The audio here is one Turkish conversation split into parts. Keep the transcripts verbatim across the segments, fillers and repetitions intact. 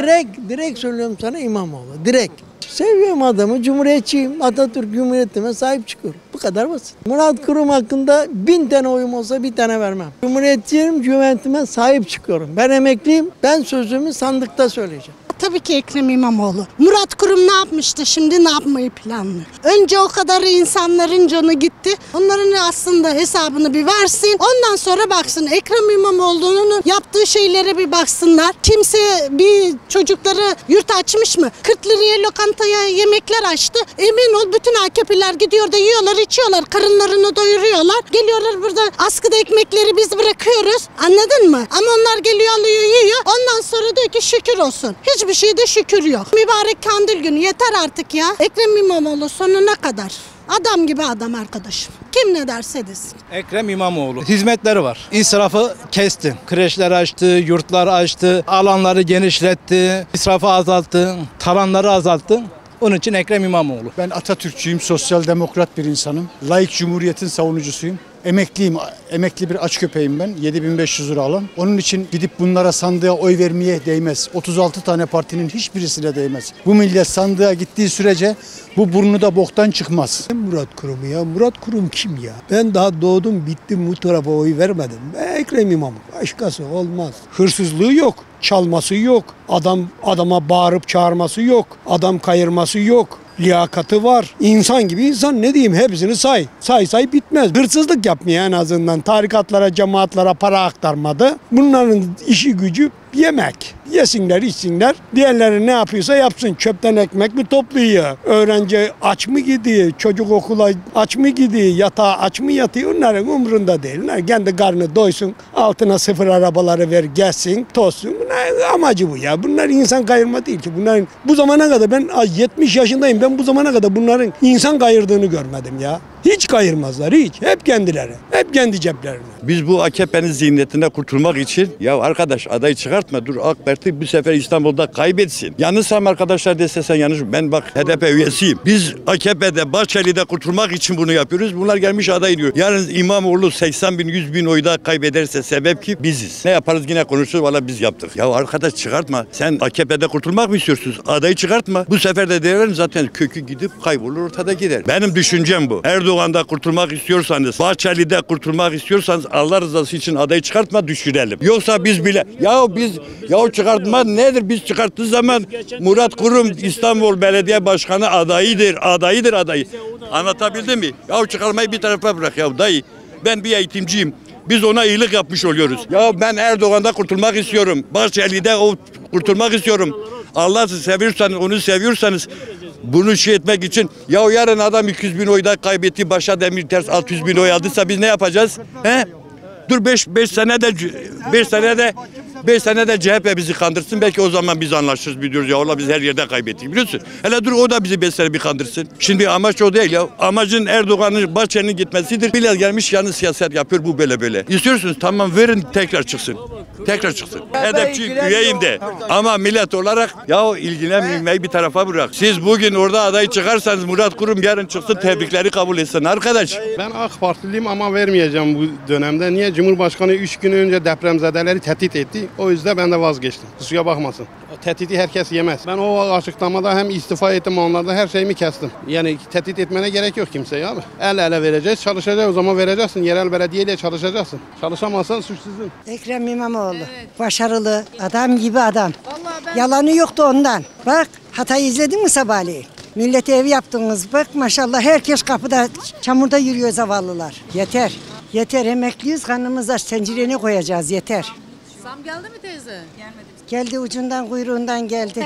Direkt, direkt söylüyorum sana İmamoğlu. Direkt. Seviyorum adamı, cumhuriyetçiyim. Atatürk Cumhuriyeti'ne sahip çıkıyorum. Bu kadar basit. Murat Kurum hakkında bin tane oyum olsa bir tane vermem. Cumhuriyetçiyim, Cumhuriyetime sahip çıkıyorum. Ben emekliyim, ben sözümü sandıkta söyleyeceğim. Tabii ki Ekrem İmamoğlu. Murat Kurum ne yapmıştı, şimdi ne yapmayı planlıyor? Önce o kadar insanların canı gitti. Onların aslında hesabını bir versin. Ondan sonra baksın. Ekrem İmamoğlu'nun yaptığı şeylere bir baksınlar. Kimse bir çocukları yurt açmış mı? kırk liraya lokantaya yemekler açtı. Emin ol bütün A K P'liler gidiyor da yiyorlar, içiyorlar. Karınlarını doyuruyorlar. Geliyorlar burada askıda ekmekleri biz bırakıyoruz. Anladın mı? Ama onlar geliyor, alıyor, yiyor. Ondan sonra diyor ki şükür olsun. Hiç bir şeyde şükür yok. Mübarek kandil günü yeter artık ya. Ekrem İmamoğlu sonuna kadar. Adam gibi adam arkadaşım. Kim ne derse desin. Ekrem İmamoğlu. Hizmetleri var. İsrafı kesti. Kreşler açtı, yurtlar açtı, alanları genişletti, israfı azalttı, talanları azalttı. Onun için Ekrem İmamoğlu. Ben Atatürkçüyüm, sosyal demokrat bir insanım. Laik cumhuriyetin savunucusuyum. Emekliyim, emekli bir aç köpeğim ben. yedi bin beş yüz lira alan. Onun için gidip bunlara sandığa oy vermeye değmez. otuz altı tane partinin hiçbirisine değmez. Bu millet sandığa gittiği sürece bu burnu da boktan çıkmaz. Murat Kurum'u ya. Murat Kurum kim ya? Ben daha doğdum bittim bu tarafa oy vermedim. Ben Ekrem İmamoğlu. Başkası olmaz. Hırsızlığı yok. Çalması yok. Adam adama bağırıp çağırması yok. Adam kayırması yok. Liyakatı var. İnsan gibi insan, ne diyeyim, hepsini say. Say say bitmez. Hırsızlık yapmıyor en azından. Tarikatlara, cemaatlara para aktarmadı. Bunların işi gücü yemek. Yesinler, içsinler. Diğerleri ne yapıyorsa yapsın. Çöpten ekmek mi topluyor? Öğrenci aç mı gidiyor? Çocuk okula aç mı gidiyor? Yatağa aç mı yatıyor? Onların umrunda değil. Onlar kendi karnı doysun. Altına sıfır arabaları ver, gelsin, tozsun. Bunlar amacı bu ya. Bunlar insan kayırma değil ki. Bunların bu zamana kadar, ben yetmiş yaşındayım. Ben bu zamana kadar bunların insan kayırdığını görmedim ya. Hiç kayırmazlar, hiç. Hep kendileri. Hep kendi ceplerine. Biz bu A K P'nin zihniyetine kurtulmak için, ya arkadaş adayı çıkartma, dur AK Parti bu sefer İstanbul'da kaybetsin. Yanlışsam arkadaşlar dese sen yanlış. Ben bak H D P üyesiyim. Biz A K P'de, Bahçeli'de kurtulmak için bunu yapıyoruz. Bunlar gelmiş aday diyor. Yarın İmamoğlu seksen bin, yüz bin oyda kaybederse sebep ki biziz. Ne yaparız yine konuşuruz, valla biz yaptık. Ya arkadaş çıkartma. Sen A K P'de kurtulmak mı istiyorsunuz? Adayı çıkartma. Bu sefer de değerlerin zaten kökü gidip kaybolur, ortada gider. Benim düşüncem bu. Erdoğan'da kurtulmak istiyorsanız, Bahçeli'de kurtulmak istiyorsanız Allah rızası için adayı çıkartma, düşürelim. Yoksa biz bile ya biz ya çıkartma nedir? Biz çıkarttığı zaman Murat Kurum İstanbul Belediye Başkanı adayıdır. Adayıdır adayı. Anlatabildim mi? Ya çıkarmayı bir tarafa bırak ya dayı. Ben bir eğitimciyim. Biz ona iyilik yapmış oluyoruz. Ya ben Erdoğan'da kurtulmak istiyorum. Bahçeli'de o kurtulmak istiyorum. Allah'ı seviyorsanız, onu seviyorsanız bunu şey etmek için, ya yarın adam iki yüz bin oyda kaybetti, Başa Demirtaş altı yüz bin oy aldıysa biz ne yapacağız? He? Dur beş beş senede beş senede beş senede C H P bizi kandırsın, belki o zaman biz anlaşırız, biliyoruz ya Allah biz her yerde kaybettik, biliyorsun. Hele dur o da bizi beş sene bir kandırsın. Şimdi amaç o değil ya. Amacın Erdoğan'ın, Bahçeli'nin gitmesidir. Millet gelmiş yanlış siyaset yapıyor, bu böyle böyle. İstiyorsunuz tamam, verin tekrar çıksın. Tekrar çıksın. Hedefçiyim, üyeyim de. Ama millet olarak ya ilgilenmeyi bir tarafa bırak. Siz bugün orada adayı çıkarsanız Murat Kurum yarın çıksın, tebrikleri kabul etsin arkadaş. Ben AK Partiliyim ama vermeyeceğim bu dönemde. Niye? Cumhurbaşkanı üç gün önce depremzedeleri tehdit etti. O yüzden ben de vazgeçtim. Kusura bakmasın. Tehdidi herkes yemez. Ben o açıklamada hem istifa ettim, onlarda her şeyimi kestim. Yani tehdit etmene gerek yok kimseye abi. El ele vereceğiz, çalışacağız, o zaman vereceksin. Yerel belediyeyle çalışacaksın. Çalışamazsan suçsuzsun. Ekrem İmamoğlu. Evet. Başarılı. Adam gibi adam. Ben... Yalanı yoktu ondan. Bak Hatay'ı izledin mi sabahleyin? Millete ev yaptınız. Bak maşallah herkes kapıda çamurda yürüyor zavallılar. Yeter. Yeter, emekliyiz, kanımız aç, tencereye koyacağız, yeter. Zam geldi mi teyze? Gelmedi. Geldi, ucundan kuyruğundan geldi.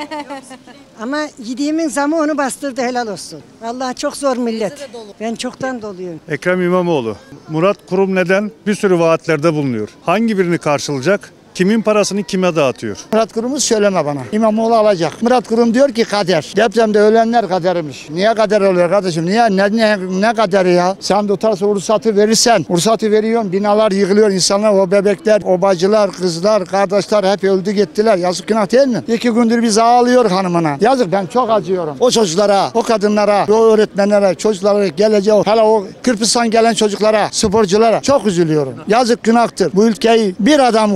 Ama yediğimin zamı onu bastırdı, helal olsun. Vallahi çok zor millet. Ben çoktan doluyum. Ekrem İmamoğlu. Murat Kurum neden? Bir sürü vaatlerde bulunuyor. Hangi birini karşılayacak? Kimin parasını kime dağıtıyor? Murat Kurum'u söyleme bana. İmamoğlu alacak. Murat Kurum diyor ki kader. Depremde ölenler kadermiş. Niye kader oluyor kardeşim? Niye? Ne, ne, ne kaderi ya? Sen tutarsa ruhsatı verirsen. Ruhsatı veriyorsun. Binalar yıkılıyor. İnsanlar, o bebekler, o bacılar, kızlar, kardeşler hep öldü gittiler. Yazık, günah değil mi? İki gündür biz ağlıyor hanımına. Yazık, ben çok acıyorum. O çocuklara, o kadınlara, o öğretmenlere, çocuklara, geleceği, hala o Kırpız'dan gelen çocuklara, sporculara çok üzülüyorum. Yazık, günahtır. Bu ülkeyi bir adam kurmuştur.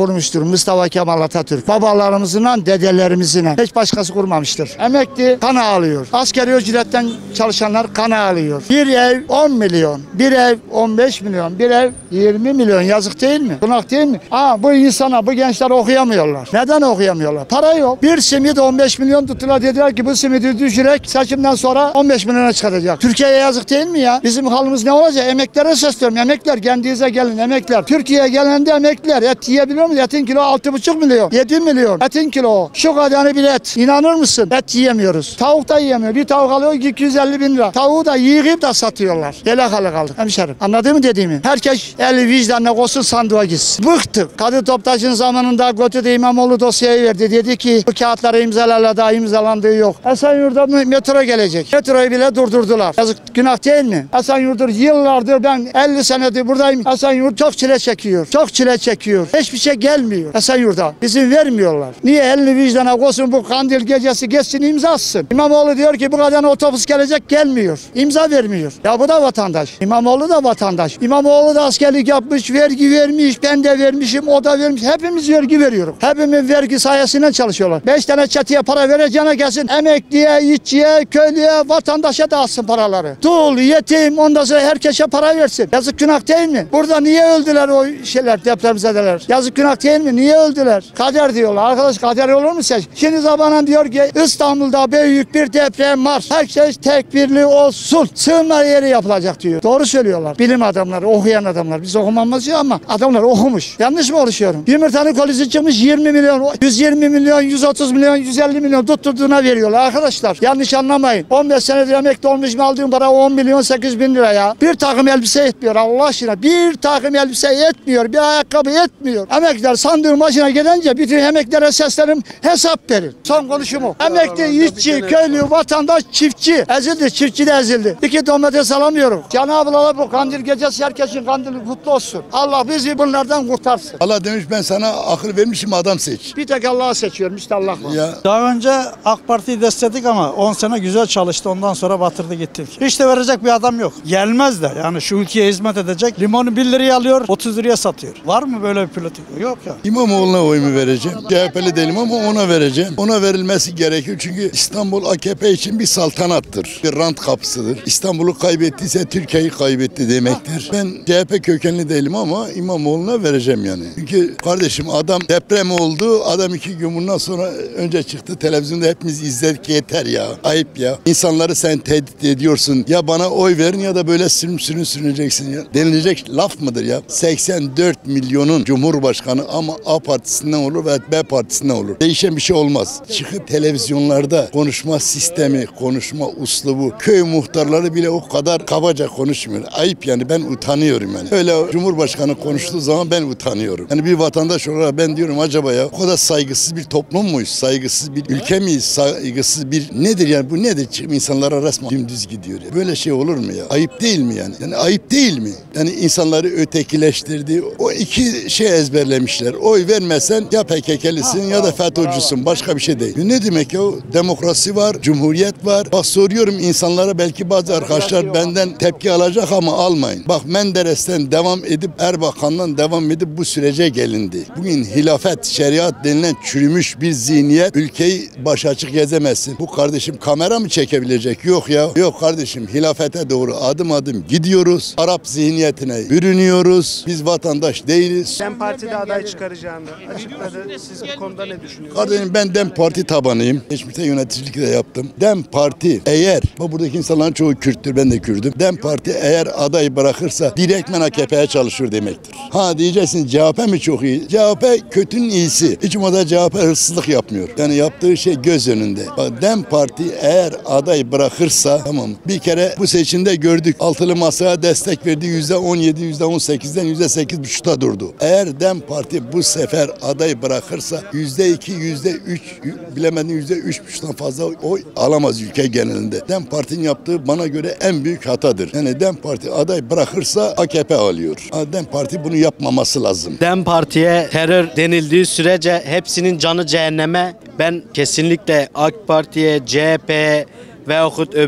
Mustafa Kemal Atatürk. Babalarımızla, dedelerimizle. Hiç başkası kurmamıştır. Emekli kan ağlıyor. Asgari ücretten çalışanlar kan ağlıyor. Bir ev on milyon, bir ev on beş milyon, bir ev yirmi milyon. Yazık değil mi? Günah değil mi? Aa, bu insana, bu gençler okuyamıyorlar. Neden okuyamıyorlar? Para yok. Bir simit on beş milyon tuttular, dediler ki bu simidi düşürerek seçimden sonra on beş milyona çıkaracak. Türkiye'ye yazık değil mi ya? Bizim halımız ne olacak? Emeklere sesleniyorum. Emekler kendinize gelin, emekler. Türkiye'ye gelen de emekler. Et yiyebiliyor musun? Etin kilo altı buçuk milyon, yedi milyon. Etin kilo. Şu kadarını bir et. İnanır mısın? Et yiyemiyoruz. Tavuk da yiyemiyor. Bir tavuk alıyor iki yüz elli bin lira. Tavuğu da yiyip da satıyorlar. Hele halı kaldık hemşerim. Anladın mı dediğimi? Herkes eli vicdanına koysun, sandığa gitsin. Bıktık. Kadı Toptaş'ın zamanında götürdü, İmamoğlu dosyayı verdi. Dedi ki bu kağıtları imzalarla daha imzalandığı yok. Esenyurt'ta metro gelecek. Metroyu bile durdurdular. Yazık, günah değil mi? Esenyurt'tur yıllardır, ben elli senedir buradayım. Esenyurt çok çile çekiyor. Çok çile çekiyor. Hiçbir şey gelmiyor Esenyurt'a. İzin vermiyorlar. Niye? Elini vicdana koysun, bu kandil gecesi geçsin, imza atsın. İmamoğlu diyor ki bu kadar otobüs gelecek, gelmiyor. İmza vermiyor. Ya bu da vatandaş. İmamoğlu da vatandaş. İmamoğlu da askerlik yapmış, vergi vermiş, ben de vermişim, o da vermiş. Hepimiz vergi veriyoruz. Hepimiz vergi sayesinde çalışıyorlar. Beş tane çatıya para vereceğine gelsin. Emekliye, işçiye, köylüye, vatandaşa dağıtsın paraları. Dul, yetim, ondan sonra herkese para versin. Yazık, günah değil mi? Burada niye öldüler o şeyler, depremzedeler? Yazık, günah değil mi? Niye öldüler? Kader diyorlar. Arkadaş, kader olur mu sen? Şimdi zamanın diyor ki İstanbul'da büyük bir deprem var. Herkes tekbirli olsun. Sığınma yeri yapılacak diyor. Doğru söylüyorlar. Bilim adamları, okuyan adamlar. Biz okumamız yok ama adamlar okumuş. Yanlış mı konuşuyorum? Yumurtanın kolisi çıkmış yirmi milyon, yüz yirmi milyon, yüz otuz milyon, yüz elli milyon tutturduğuna veriyorlar arkadaşlar. Yanlış anlamayın. on beş senedir emekli olmuş mu, aldığım para on milyon sekiz bin lira ya. Bir takım elbise etmiyor Allah aşkına. Bir takım elbise etmiyor. Bir ayakkabı etmiyor. Emekliler sandığın başına gelince bütün emeklilere seslerim, hesap verin. Son konuşumu. Emekli, işçi, köylü, vatandaş, çiftçi. Ezildi. Çiftçi de ezildi. İki domates alamıyorum. Cenab-ı Allah bu kandil gecesi herkesin kandili kutlu olsun. Allah bizi bunlardan kurtarsın. Allah demiş ben sana akıl vermişim, adam seç. Bir tek Allah'ı seçiyorum. İşte Allah var. Ya. Daha önce AK Parti'yi destekledik ama on sene güzel çalıştı. Ondan sonra batırdı gittik. Hiç de verecek bir adam yok. Gelmez de. Yani şu ülkeye hizmet edecek. Limonu bir liraya alıyor, otuz liraya satıyor. Var mı böyle bir politik? Yok ya. İmamoğlu'na oyumu vereceğim. C H P'li değilim ama ona vereceğim. Ona verilmesi gerekiyor çünkü İstanbul A K P için bir saltanattır. Bir rant kapısıdır. İstanbul'u kaybettiyse Türkiye'yi kaybetti demektir. Ben C H P kökenli değilim ama İmamoğlu'na vereceğim yani. Çünkü kardeşim adam deprem oldu. Adam iki gün bundan sonra önce çıktı televizyonda, hepimiz izledik, yeter ya. Ayıp ya. İnsanları sen tehdit ediyorsun. Ya bana oy verin ya da böyle sürün sürün sürüneceksin ya. Denilecek laf mıdır ya? seksen dört milyonun Cumhurbaşkanı ama A partisinden olur ve B partisinden olur. Değişen bir şey olmaz. Çıkıp televizyonlarda konuşma sistemi, konuşma uslubu, köy muhtarları bile o kadar kabaca konuşmuyor. Ayıp yani, ben utanıyorum yani. Öyle Cumhurbaşkanı konuştuğu zaman ben utanıyorum. Yani bir vatandaş olarak ben diyorum acaba ya o kadar saygısız bir toplum muyuz? Saygısız bir ülke miyiz? Saygısız bir nedir yani, bu nedir? İnsanlara resmen dümdüz gidiyor ya. Böyle şey olur mu ya? Ayıp değil mi yani? Yani ayıp değil mi? Yani insanları ötekileştirdi. O iki şey ezberlemişler. Oy vermesen ya P K K'lisin ya da FETÖ'cüsün. Başka bir şey değil. Ne demek ya? Demokrasi var, cumhuriyet var. Bak soruyorum insanlara, belki bazı arkadaşlar benden tepki alacak ama almayın. Bak Menderes'ten devam edip Erbakan'dan devam edip bu sürece gelindi. Bugün hilafet, şeriat denilen çürümüş bir zihniyet ülkeyi baş açık gezemezsin. Bu kardeşim kamera mı çekebilecek? Yok ya. Yok kardeşim, hilafete doğru adım adım gidiyoruz. Arap zihniyetine bürünüyoruz. Biz vatandaş değiliz. DEM Parti'de aday çıkaracağını açıkladı. Siz bu konuda ne düşünüyorsunuz? Kardeşim ben DEM Parti tabanıyım. Geçmişte yöneticilik de yaptım. DEM Parti eğer, buradaki insanların çoğu Kürttür, ben de Kürdüm. DEM Parti eğer aday bırakırsa direktmen A K P'ye çalışır demektir. Ha diyeceksin C H P mi çok iyi? C H P kötünün iyisi. Hiç umada C H P hırsızlık yapmıyor. Yani yaptığı şey göz önünde. Bak DEM Parti eğer aday bırakırsa, tamam, bir kere bu seçimde gördük. Altılı masaya destek verdi. yüzde on yedi, yüzde on sekizden yüzde sekiz buçukta durdu. Eğer DEM Parti bu sefer aday bırakırsa yüzde iki, yüzde üç, bilemedin yüzde üç buçuktan fazla oy alamaz ülke genelinde. DEM Parti'nin yaptığı bana göre en büyük hatadır. Yani DEM Parti aday bırakırsa A K P alıyor. DEM Parti bunu yapmaması lazım. DEM Parti'ye terör denildiği sürece hepsinin canı cehenneme. Ben kesinlikle AK Parti'ye, C H P'ye veyahut öbür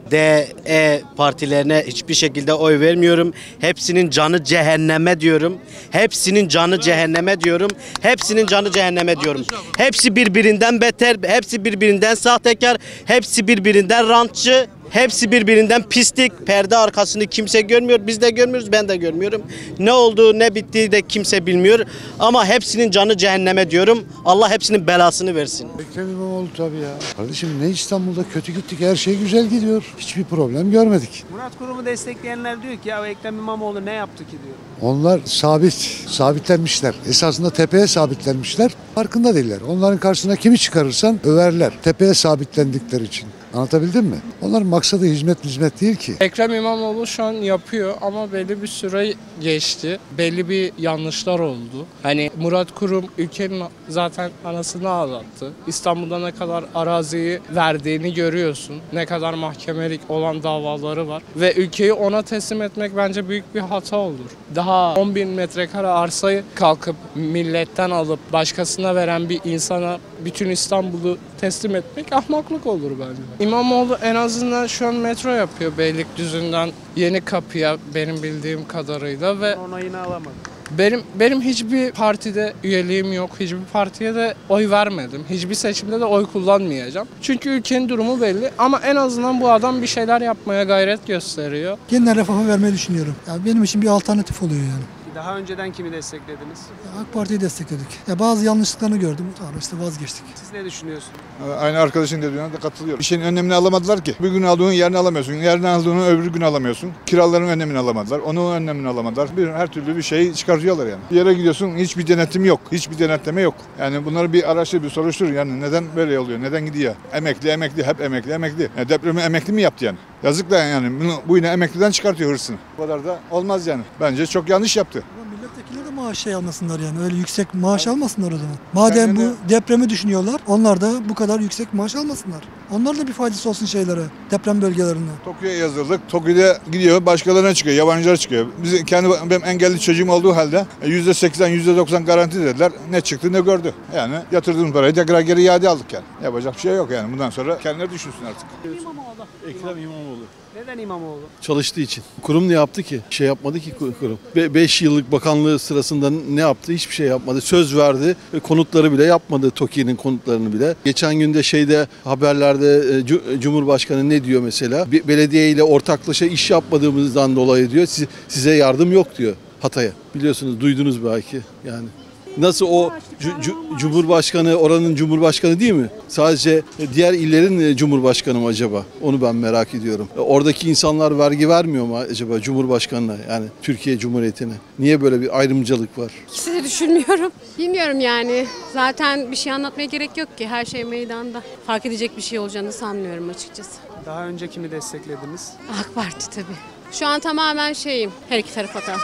D, E partilerine hiçbir şekilde oy vermiyorum. Hepsinin canı cehenneme diyorum. Hepsinin canı cehenneme diyorum. Hepsinin canı cehenneme diyorum. Hepsi birbirinden beter, hepsi birbirinden sahtekar, hepsi birbirinden rantçı. Hepsi birbirinden pislik. Perde arkasını kimse görmüyor. Biz de görmüyoruz, ben de görmüyorum. Ne olduğu, ne bittiği de kimse bilmiyor. Ama hepsinin canı cehenneme diyorum. Allah hepsinin belasını versin. Ekrem İmamoğlu tabii ya. Kardeşim ne İstanbul'da kötü gittik, her şey güzel gidiyor. Hiçbir problem görmedik. Murat Kurum'u destekleyenler diyor ki ya Ekrem İmamoğlu ne yaptı ki diyor. Onlar sabit, sabitlenmişler. Esasında tepeye sabitlenmişler. Farkında değiller. Onların karşısına kimi çıkarırsan överler. Tepeye sabitlendikleri için. Anlatabildim mi? Onların maksadı hizmet hizmet değil ki. Ekrem İmamoğlu şu an yapıyor ama belli bir süre geçti. Belli bir yanlışlar oldu. Hani Murat Kurum ülkenin zaten anasını ağlattı. İstanbul'da ne kadar araziyi verdiğini görüyorsun. Ne kadar mahkemelik olan davaları var. Ve ülkeyi ona teslim etmek bence büyük bir hata olur. Daha on bin metrekare arsayı kalkıp milletten alıp başkasına veren bir insana bütün İstanbul'u teslim etmek ahmaklık olur bence. İmamoğlu en azından şu an metro yapıyor Beylikdüzü'nden Yenikapı'ya benim bildiğim kadarıyla ve Onayını alamadı. benim benim hiçbir partide üyeliğim yok. Hiçbir partiye de oy vermedim. Hiçbir seçimde de oy kullanmayacağım. Çünkü ülkenin durumu belli ama en azından bu adam bir şeyler yapmaya gayret gösteriyor. Yeniden Refah'a vermeyi düşünüyorum. Yani benim için bir alternatif oluyor yani. Daha önceden kimi desteklediniz? Ya AK Parti'yi destekledik. Ya bazı yanlışlıklarını gördüm. Sonra işte vazgeçtik. Siz ne düşünüyorsunuz? Aynı arkadaşın dediğine de katılıyorum. Bir şeyin önlemini alamadılar ki. Bir gün aldığın yerini alamıyorsun. Yerini aldığını öbür gün alamıyorsun. Kiraların önlemini alamadılar. Onun önlemini alamadılar. Bir, her türlü bir şeyi çıkartıyorlar yani. Bir yere gidiyorsun hiçbir denetim yok. Hiçbir denetleme yok. Yani bunları bir araştır, bir soruştur. Yani neden böyle oluyor? Neden gidiyor? Emekli, emekli, hep emekli, emekli. Yani depremi emekli mi yaptı yani? Yazık da yani. Bunu, bu yine emekliden çıkartıyor hırsını. Bu kadar da olmaz yani. Bence çok yanlış yaptı. Milletvekilleri de maaş şey almasınlar yani. Öyle yüksek maaş almasınlar o zaman. Madem bu depremi düşünüyorlar, onlar da bu kadar yüksek maaş almasınlar. Onlar da bir faydası olsun şeylere, deprem bölgelerine. Tokyo'ya yazıldık. Tokyo'da gidiyor, başkalarına çıkıyor, yabancılar çıkıyor. Biz kendi benim engelli çocuğum olduğu halde yüzde seksen, yüzde doksan garanti dediler. Ne çıktı ne gördü. Yani yatırdığımız parayı tekrar geri iade aldık yani. Yapacak bir şey yok yani. Bundan sonra kendileri düşünsün artık. İmamoğlu. Ekrem İmamoğlu. Neden İmamoğlu? Çalıştığı için. Kurum ne yaptı ki? Şey yapmadı ki kurum. beş yıllık bakanlığı sırasında ne yaptı? Hiçbir şey yapmadı. Söz verdi. Konutları bile yapmadı. TOKİ'nin konutlarını bile. Geçen günde şeyde haberlerde Cumhurbaşkanı ne diyor mesela? Belediye ile ortaklaşa iş yapmadığımızdan dolayı diyor. Size yardım yok diyor Hatay'a. Biliyorsunuz, duydunuz belki yani. Nasıl o cu- Cumhurbaşkanı, oranın Cumhurbaşkanı değil mi? Sadece diğer illerin Cumhurbaşkanı mı acaba? Onu ben merak ediyorum. Oradaki insanlar vergi vermiyor mu acaba Cumhurbaşkanı'na, yani Türkiye Cumhuriyeti'ne? Niye böyle bir ayrımcılık var? İkisini düşünmüyorum. Bilmiyorum yani. Zaten bir şey anlatmaya gerek yok ki. Her şey meydanda. Fark edecek bir şey olacağını sanmıyorum açıkçası. Daha önce kimi desteklediniz? AK Parti tabii. Şu an tamamen şeyim. Her iki tarafa da.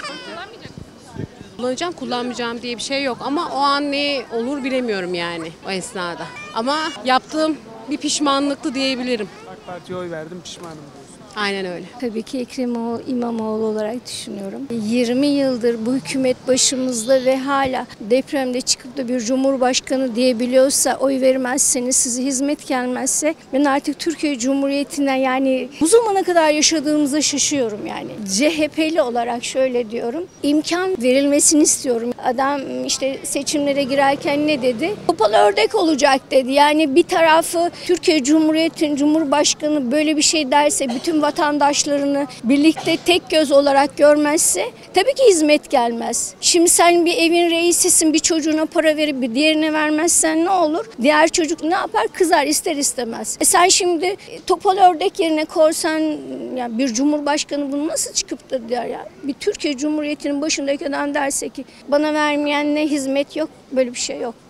Kullanacağım, kullanmayacağım diye bir şey yok ama o an ne olur bilemiyorum yani o esnada. Ama yaptığım bir pişmanlıktı diyebilirim. AK Parti'ye oy verdim, pişmanım diyorsun. Aynen öyle. Tabii ki Ekrem İmamoğlu olarak düşünüyorum. yirmi yıldır bu hükümet başımızda ve hala depremde çıkıp da bir cumhurbaşkanı diyebiliyorsa, oy vermezseniz size hizmet gelmezse, ben artık Türkiye Cumhuriyeti'nden yani bu zamana kadar yaşadığımıza şaşıyorum yani. C H P'li olarak şöyle diyorum, imkan verilmesini istiyorum. Adam işte seçimlere girerken ne dedi? Topal ördek olacak dedi. Yani bir tarafı Türkiye Cumhuriyeti'nin Cumhurbaşkanı böyle bir şey derse, bütün vatandaşlarını birlikte tek göz olarak görmezse tabii ki hizmet gelmez. Şimdi sen bir evin reisisin, bir çocuğuna para verip bir diğerine vermezsen ne olur? Diğer çocuk ne yapar? Kızar ister istemez. E sen şimdi topal ördek yerine korsan, yani bir cumhurbaşkanı bunu nasıl çıkıp da der ya? Bir Türkiye Cumhuriyeti'nin başındaki adam derse ki bana vermeyen ne hizmet yok, böyle bir şey yok.